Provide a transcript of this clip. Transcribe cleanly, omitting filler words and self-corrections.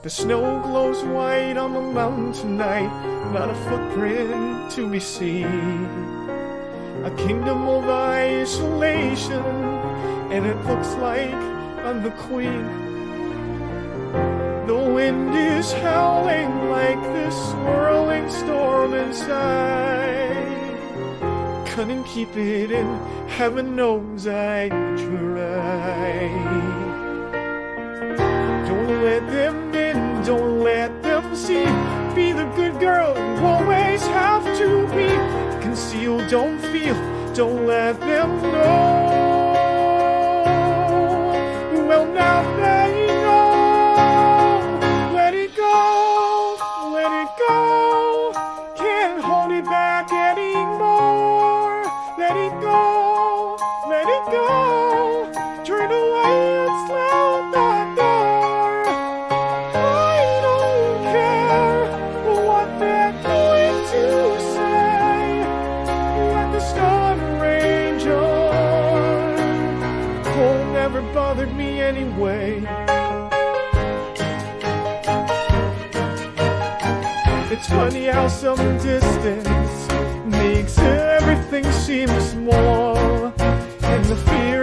The snow glows white on the mountain tonight, not a footprint to be seen. A kingdom of isolation, and it looks like I'm the queen. The wind is howling like this swirling storm inside. Couldn't keep it in, heaven knows I tried. Don't let them in, don't let them see. Be the good girl you always have to be. Conceal, don't feel, don't let them know. Well, now they know. Let it go, let it go. Can't hold it back anymore. Let it go, let it go. Turn away and slam that door. I don't care what they're going to say. Let the storm rage on. Cold never bothered me anyway. It's funny how some distance makes everything seem small, and the fear